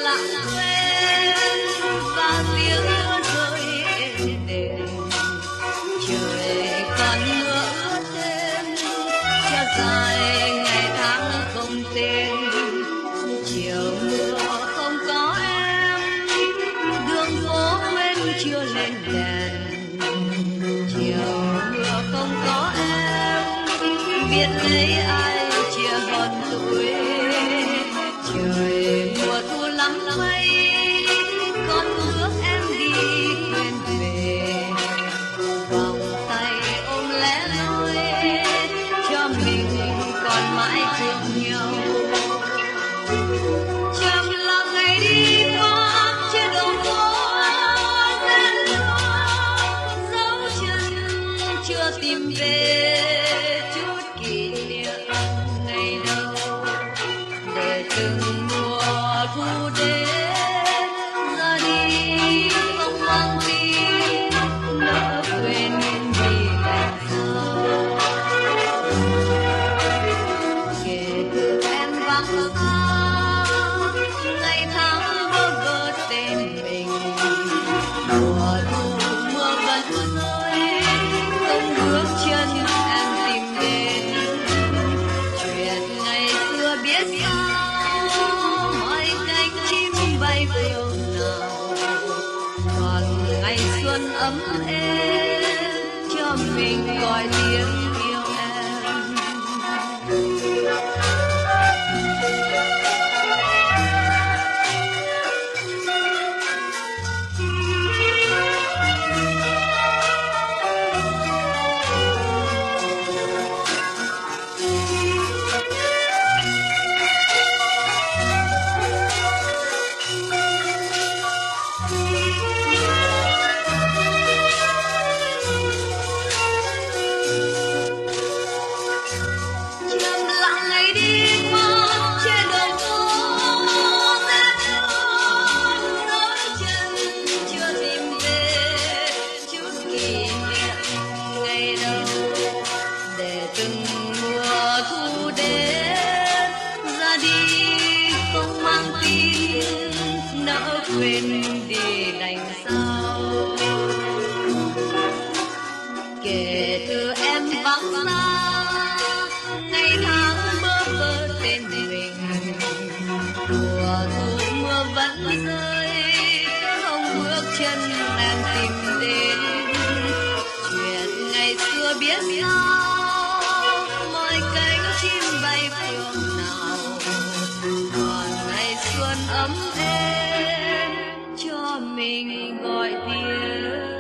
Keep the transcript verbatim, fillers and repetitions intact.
lặng quên và tiếng mưa rơi êm đềm. Trời còn mưa ướt thêm cho dài ngày tháng không tên. Chiều mưa không có em, đường phố quên chưa lên đèn. Chiều mưa không có em, biết lấy ai chia hòn tuổi. Trời mùa thu lắm mây, con bước em đi quên về. Vòng tay ôm lẽ loi cho mình còn mãi thương nhau. Chậm lặng ngày đi qua trên đường phố rẽ nước, dấu chân chưa tìm về chút kỷ niệm ngày đầu. Để từng mùa thu đến ra đi không mang tin, nỡ quên đi đằng sau. Kể từ em vắng xa, ngày tháng bơ vơ tên mình. Mùa thu mưa vẫn rơi, không bước chân em tìm đến. Chuyện ngày xưa biết sao, mọi cánh chim bay phương nào. Còn ngày xuân ấm êm cho mình gọi tiếng yêu em. Chậm lặng ngày đi qua trên đường phố rẽ nước, dấu chân chưa tìm về chút kỷ niệm ngày đầu. Để từng mùa thu đến ra đi không mang tin, nỡ quên đi đành sao. Kể từ em vắng xa, ngày tháng bơ vơ tên mình. Mùa thu mưa vẫn rơi, không bước chân em tìm đến. Chuyện ngày xưa biết sao, mọi cánh chim bay phương nào. Còn ngày xuân ấm êm cho mình gọi tiếng